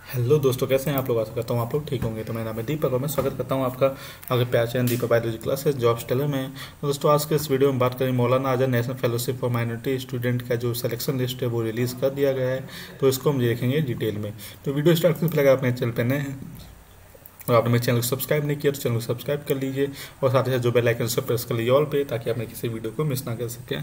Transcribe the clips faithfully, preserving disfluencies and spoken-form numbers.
Hello दोस्तों, कैसे हैं आप लोग। आशा करता हूँ आप लोग ठीक होंगे। तो मेरा नाम है दीपक और मैं स्वागत करता हूँ आपका आपके प्यार channel Deepak biology classes job stellar में। तो दोस्तों, आज के इस वीडियो में बात करें Maulana Azad national fellowship for minority student का जो सिलेक्शन लिस्ट है वो रिलीज़ कर दिया गया है। तो इसको हम देखेंगे डिटेल में। तो वीडियो स्टार्ट करने से पहले आप मेरे चैनल पर नए हैं और आपने मेरे चैनल को सब्सक्राइब नहीं किया तो चैनल को सब्सक्राइब कर लीजिए और साथ ही साथ जो बेल आइकन से प्रेस कर लीजिए ऑल पे, ताकि आपने किसी वीडियो को मिस ना कर सकें।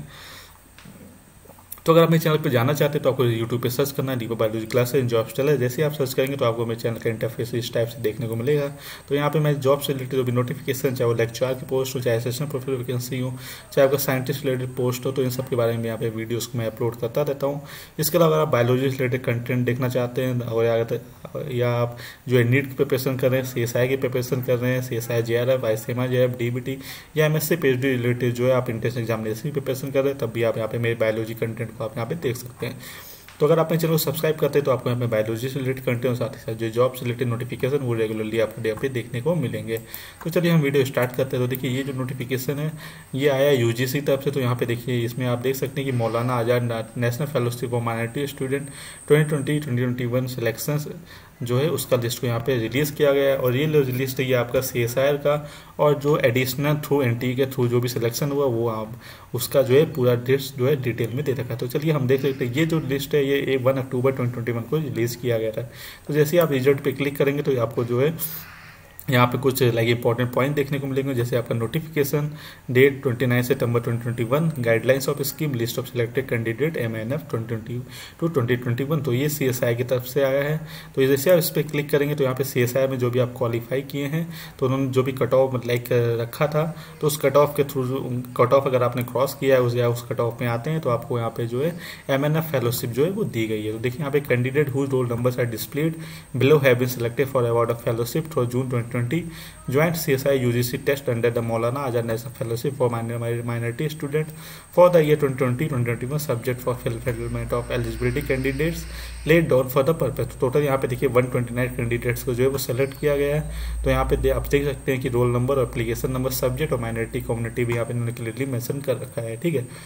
तो अगर आप मेरे चैनल पर जाना चाहते हैं तो आपको यूट्यूब पे सर्च करना है Deepak biology classes job stellar. जैसे ही आप सर्च करेंगे तो आपको मेरे चैनल का इंटरफेस इस टाइप से देखने को मिलेगा। तो यहाँ पे मैं जॉब से रिलेटेड जो भी नोटिफिकेशन, चाहे वो लेक्चर की पोस्ट हो, चाहे असिस्टेंट प्रोफेसर वैकेंसी हो, चाहे आपका साइंटिस्ट रिलेटेड पोस्ट हो, तो इन सब के बारे में यहाँ पे वीडियोस को मैं अपलोड करता रहता हूँ। इसके अलावा अगर आप बायोलॉजी से रिलेटेड कंटेंट देखना चाहते हैं और या आप जो है नीट की प्रिपरेशन कर रहे हैं, सी एस आई की प्रिपरेशन कर रहे हैं, C S I J R F, I C M R J R F, D B T या M S C P H D related जो है आप इंट्रेंस एग्जामिनेशन की प्रिपरेशन कर रहे हैं, तब भी आप यहाँ पे मेरे बायोलॉजी कंटेंट को आप यहाँ पे देख सकते हैं। तो अगर आपने चैनल को सब्सक्राइब करते हैं तो आपको यहाँ पे बायोलॉजी से रिलेटेड कंटेंट और साथ ही साथ जो जॉब से रिलेटेड नोटिफिकेशन वो रेगुलरली आपको डे पे देखने को मिलेंगे। तो चलिए हम वीडियो स्टार्ट करते हैं। तो देखिए, ये जो नोटिफिकेशन है ये आया यूजीसी तरफ से। तो यहाँ पे देखिए, इसमें आप देख सकते हैं कि Maulana Azad national fellowship for minority student twenty twenty twenty twenty one selection जो है उसका लिस्ट को यहाँ पे रिलीज़ किया गया है। और ये लिस्ट है ये आपका सी एस आई आर का, और जो एडिशनल थ्रू एन टी के थ्रू जो भी सिलेक्शन हुआ वो आप उसका जो है पूरा लिस्ट जो है डिटेल में दे रखा है। तो चलिए हम देख लेते हैं। ये जो लिस्ट है ये one October twenty twenty one को रिलीज़ किया गया था। तो जैसे ही आप रिजल्ट पे क्लिक करेंगे तो आपको जो है यहाँ पे कुछ लाइक इंपॉर्टेंट पॉइंट देखने को मिलेंगे, जैसे आपका नोटिफिकेशन डेट उनतीस सितंबर twenty twenty one, guidelines of scheme, list of selected candidate M N F twenty twenty two twenty twenty one. तो ये सी एस आई की तरफ से आया है। तो जैसे आप इस पर क्लिक करेंगे तो यहाँ पे सी एस आई में जो भी आप क्वालिफाई किए हैं तो उन्होंने जो भी कट ऑफ लाइक रखा था, तो उस कट ऑफ के थ्रू कट ऑफ अगर आपने क्रॉस किया है उस या उस कट ऑफ में आते हैं तो आपको यहाँ पे जो है एम एन एफ फेलोशिप जो है वो दी गई है। तो देखिए यहाँ पे candidate whose roll numbers are displayed below have been selected for award of fellowship for June twenty twenty joint C S I U G C test under the Maulana Azad National Fellowship for Minority Student for the year twenty twenty to twenty twenty-one, subject for fulfillment of eligibility candidates laid down for the purpose। Total यहाँ पे देखिए one twenty nine candidates को जो है वो select किया गया है। तो यहाँ पे आप देख सकते हैं कि रोल नंबर और एप्लीकेशन नंबर, सब्जेक्ट और माइनॉरिटी कम्युनिटी भी यहाँ पे इन्होंने क्लियरली मेंशन कर रखा है। ठीक है,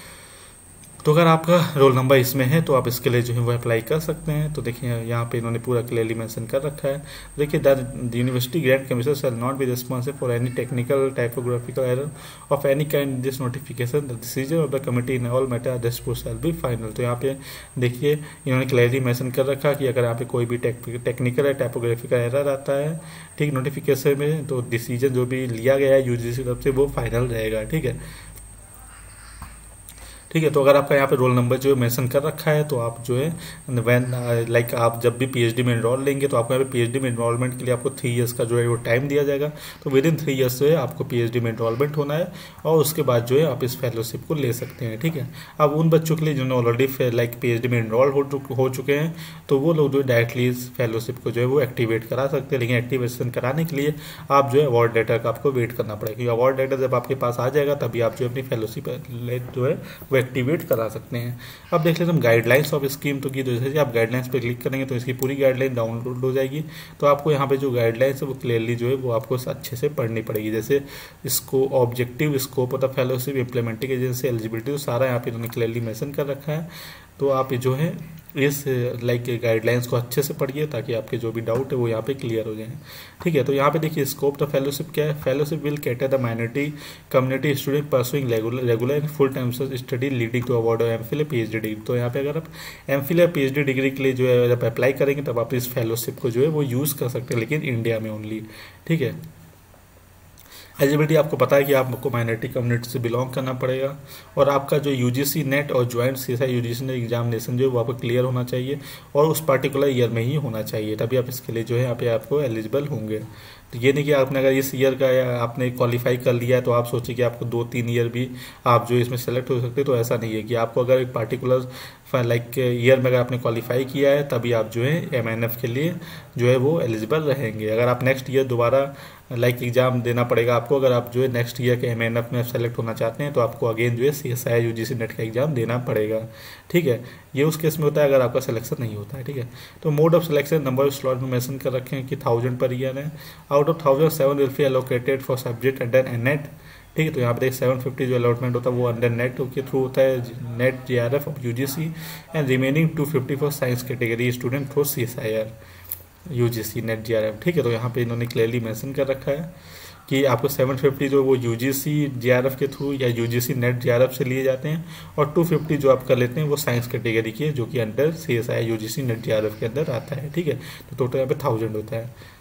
तो अगर आपका रोल नंबर इसमें है तो आप इसके लिए जो है वो अप्लाई कर सकते हैं। तो देखिए यहाँ पे इन्होंने पूरा क्लियरली मेंशन कर रखा है। देखिए, the university grant commission shall not be responsible for any technical typographical error of any kind in this notification, the decision of the committee in all matter this shall be final. तो यहाँ पे देखिए इन्होंने clearly mention कर रखा कि अगर यहाँ पे कोई भी टेक्निकल या टाइपोग्राफिकल एरर आता है ठीक नोटिफिकेशन में, तो डिसीजन जो भी लिया गया है यूजीसी तरफ से वो फाइनल रहेगा। ठीक है ठीक है तो अगर आपका यहाँ पे रोल नंबर जो है मेंशन कर रखा है तो आप जो है वैन लाइक आप जब भी पीएचडी में एनरोल लेंगे तो आपको यहाँ पे पीएचडी में एनरोलमेंट के लिए आपको थ्री इयर्स का जो है वो टाइम दिया जाएगा। तो विद इन थ्री इयर्स जो है आपको पीएचडी में एनरोलमेंट होना है और उसके बाद जो है आप इस फेलोशिप को ले सकते हैं। ठीक है, अब उन बच्चों के लिए जिन्होंने ऑलरेडी लाइक पीएचडी में एनरोल हो, हो चुके हैं तो वो लोग जो डायरेक्टली इस फेलोशिप को जो है वो एक्टिवेट करा सकते हैं। लेकिन एक्टिवेशन कराने के लिए आप जो है अवार्ड लेटर का आपको वेट करना पड़ेगा, क्योंकि अवार्ड लेटर जब आपके पास आ जाएगा तभी आप जो अपनी फेलोशिप जो है वो एक्टिवेट करा सकते हैं। अब देख लेते हैं गाइडलाइंस ऑफ स्कीम। तो की तो जैसे आप गाइडलाइंस पे क्लिक करेंगे तो इसकी पूरी गाइडलाइन डाउनलोड हो जाएगी। तो आपको यहाँ पे जो गाइडलाइंस है वो क्लियरली जो है वो आपको अच्छे से पढ़नी पड़ेगी, जैसे इसको objective, scope of the fellowship, implementing agency, eligibility, तो सारा यहाँ पे इन्होंने क्लियरली मेंशन कर रखा है। तो आप जो है इस लाइक गाइडलाइंस को अच्छे से पढ़िए ताकि आपके जो भी डाउट है वो यहाँ पे क्लियर हो जाए। ठीक है, तो यहाँ पे देखिए स्कोप द फेलोशिप क्या है। Fellowship will cater the minority community student pursuing regular full time study leading to award of MPhil PhD degree. तो यहाँ पे अगर आप एमफिल या पीएचडी डिग्री के लिए जो है जब अप्लाई करेंगे तब आप इस फेलोशिप को जो है वो यूज़ कर सकते हैं, लेकिन इंडिया में ओनली। ठीक है, एलिजिबिलिटी आपको पता है कि आपको माइनॉरिटी कम्युनिटी से बिलोंग करना पड़ेगा और आपका जो यूजीसी नेट और joint CSI UGC NET examination जो है वो आपको क्लियर होना चाहिए और उस पार्टिकुलर ईयर में ही होना चाहिए, तभी आप इसके लिए जो है यहाँ पे आपको एलिजिबल होंगे। तो ये नहीं कि आपने अगर इस ईयर का या आपने क्वालिफाई कर लिया है तो आप सोचिए कि आपको दो तीन ईयर भी आप जो इसमें सेलेक्ट हो सकते हैं। तो ऐसा नहीं है कि आपको अगर एक पार्टिकुलर लाइक ईयर में अगर आपने क्वालिफाई किया है तभी आप जो है एमएनएफ के लिए जो है वो एलिजिबल रहेंगे। अगर आप नेक्स्ट ईयर दोबारा लाइक एग्जाम देना पड़ेगा आपको, अगर आप जो है नेक्स्ट ईयर के एमएनएफ में सेलेक्ट होना चाहते हैं तो आपको अगेन जो है सीएसआई यूजीसी नेट का एग्जाम देना पड़ेगा। ठीक है, ये उस केस में होता है अगर आपका सिलेक्शन नहीं होता है। ठीक है, तो mode of selection number of slot में मेंशन कर रखे हैं कि थाउजेंड पर ईयर है। Out of thousand seven will be allocated for subject under an NET. ठीक है, तो यहाँ पे देख सेवन फिफ्टी जो अलॉटमेंट होता है वो अंडर नेट के थ्रू होता है, NET J R F of UGC, and remaining two fifty for science category student for C S I R. UGC NET JRF, ठीक है। तो यहाँ पे इन्होंने क्लियरली मेंशन कर रखा है कि आपको सात सौ पचास जो वो यूजीसी जीआरएफ के थ्रू या यूजीसी नेट जीआरएफ से लिए जाते हैं, और दो सौ पचास जो आप कर लेते हैं वो साइंस कैटेगरी की है, जो कि under CSI UGC NET JRF के अंदर आता है, ठीक है। तो टोटल यहाँ पे थाउजेंड होता है।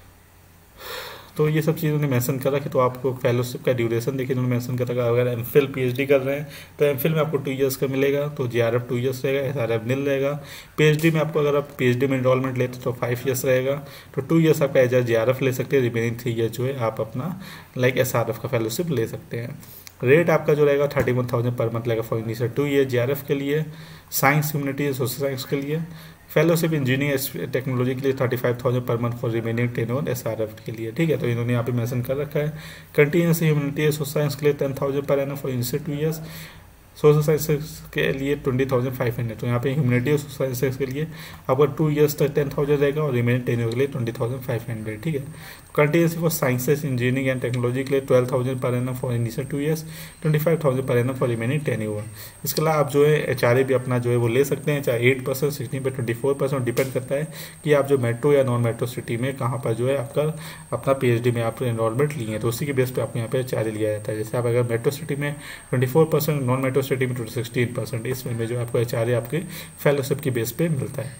तो ये सब चीज़ उन्होंने मेंशन कर रखी। तो आपको फेलोशिप का ड्यूरेशन देखिए उन्होंने मेंशन कर रखा। अगर एमफिल पीएचडी कर रहे हैं तो एमफिल में आपको टू इयर्स का मिलेगा, तो जीआरएफ टू इयर्स रहेगा, एसआरएफ नील रहेगा। पीएचडी में आपको अगर आप पीएचडी में इनरोलमेंट लेते तो फाइव इयर्स रहेगा, तो टू इयर्स आपका एज जीआरएफ ले सकते हैं, रिमेनिंग थ्री ईयर जो है आप अपना लाइक एसआरएफ का फेलोशिप ले सकते हैं। रेट आपका जो रहेगा thirty one thousand per month रहेगा for initial two year JRF के लिए, साइंस ह्यूमनिटी सोशल साइंस के लिए, फेलोशिप इंजीनियरिंग टेक्नोलॉजी के लिए thirty five thousand per month for remaining ten और एसआरएफ के लिए, ठीक है। तो इन्होंने यहाँ पे मेंशन कर रखा है। कंटिन्यूस ह्यूमनिटी सोशल साइंस के लिए ten thousand per annum for initial two years, social sciences के लिए ट्वेंटी थाउजेंड फाइव हंड्रेड। तो यहाँ पे ह्यूमनिटी और सोशल साइंसेस के लिए आपका टू इयर्स तक टेन थाउजेंड रहेगा और रिमेनिंग टेन ईयर के लिए ट्वेंटी थाउजेंड फाइव हंड्रेड, ठीक है। Continuous for sciences engineering and technology के लिए twelve thousand per annum for initial two years, twenty five thousand per annum for remaining ten year. इसके अलावा आप जो है एच आर ए भी अपना जो है वो ले सकते हैं, चाहे एट परसेंट सिक्सटीन पर ट्वेंटी फोर परसेंट डिपेंड करता है कि आप जो मेट्रो या नॉन मेट्रो सिटी में कहाँ पर जो है आपका अपना पीएचडी में आप एनरोलमेंट लिए हैं, तो उसी के बेस पर आपको यहाँ पे एच आर ए लिया जाता है। जैसे आप अगर मेट्रो सिटी में twenty four percent, non metro city में ट्वेंटी सिक्सटीन परसेंट, इसमें जो आपको एच आर ए आपके फेलोशिप की बेस पे मिलता है,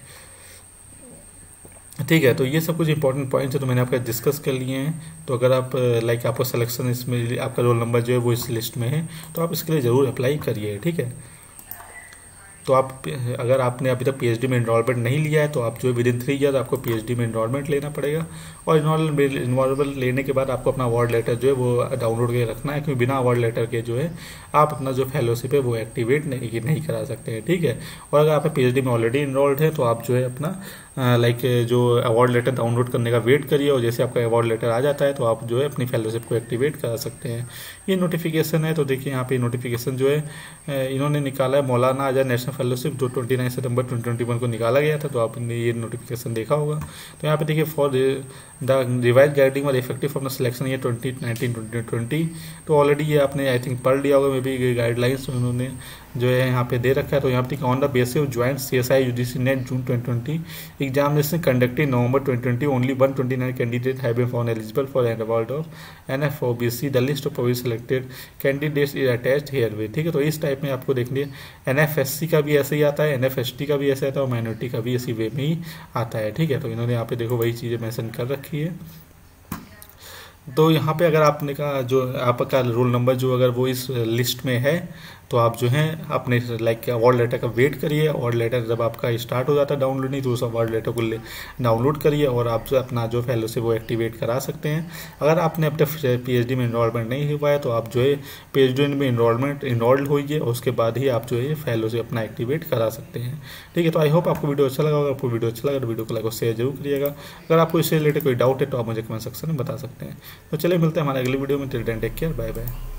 ठीक है। तो ये सब कुछ इंपॉर्टेंट पॉइंट्स है तो मैंने आपका डिस्कस कर लिए हैं। तो अगर आप लाइक आपको सिलेक्शन इसमें आपका रोल नंबर जो है वो इस लिस्ट में है तो आप इसके लिए ज़रूर अप्लाई करिए, ठीक है। तो आप अगर आपने अभी तक पीएचडी में एनरोलमेंट नहीं लिया है तो आप जो है विद इन थ्री ईयर आपको पीएचडी में एनरोलमेंट लेना पड़ेगा, और एनरोलमेंट लेने के बाद आपको अपना अवार्ड लेटर जो है वो डाउनलोड करके रखना है, क्योंकि बिना अवार्ड लेटर के जो है आप अपना जो फेलोशिप है वो एक्टिवेट नहीं नहीं करा सकते हैं, ठीक है। और अगर आप पीएचडी में ऑलरेडी इनरोल्ड है तो आप जो है अपना लाइक जो अवार्ड लेटर डाउनलोड करने का वेट करिए, और जैसे आपका अवार्ड लेटर आ जाता है तो आप जो है अपनी फेलोशिप को एक्टिवेट करा सकते हैं। ये नोटिफिकेशन है, तो देखिए यहाँ पे नोटिफिकेशन जो है इन्होंने निकाला है, मौलाना आजाद नेशनल फेलोशिप जो ट्वेंटी नाइन सितंबर ट्वेंटी ट्वेंटी वन को निकाला गया था, तो आपने ये नोटिफिकेशन देखा होगा। तो यहाँ पे देखिए फॉर द रिवाइज गाइडिंग और इफेक्टिव फॉर द सिलेक्शन ये ट्वेंटी नाइनटीन ट्वेंटी ट्वेंटी, तो ऑलरेडी ये आपने आई थिंक पढ़ लिया होगा मे बी गाइडलाइंस उन्होंने जो है यहाँ पे दे रखा है। तो यहाँ पे on the basis of joint CSI UGC NET June twenty twenty examination conducted November twenty twenty only one twenty nine candidate have been found eligible for an award of NFOBC, the list of provisionally selected candidates is attached herewith, ठीक है। तो इस type में आपको देख लिए एनएफएससी का भी ऐसे ही आता है, एनएफएसटी का भी ऐसे आता है, और माइनॉरिटी का भी इसी वे में ही आता है, ठीक है। तो इन्होंने यहाँ पे देखो वही चीज़ें मेंशन कर रखी है। तो यहाँ पे अगर आपने का जो आपका रोल नंबर जो अगर वो इस लिस्ट में है तो आप जो है अपने लाइक अवार्ड लेटर का वेट करिए। अवार्ड लेटर जब आपका स्टार्ट हो जाता है डाउनलोड नहीं तो उस अवार्ड लेटर को डाउनलोड करिए और आप जो अपना जो फेलोशिप वो एक्टिवेट करा सकते हैं। अगर आपने अपने पीएचडी में इनरोलमेंट नहीं हुआ है तो आप जो है पीएचडी में इनरोलमेंट इनरोल्ड होइए और उसके बाद ही आप जो है फेलोशिप अपना एक्टिवेट करा सकते हैं, ठीक है। तो आई होप आपको वीडियो अच्छा लगा होगा। आपको वीडियो अच्छा लगा तो वीडियो को लाइक और शेयर जरूर करिएगा। अगर आपको इससे रिलेटेड कोई डाउट है तो आप मुझे कमेंट सेक्शन में बता सकते हैं। तो चलिए मिलते हैं हमारे अगली वीडियो में। Till then take care, bye bye.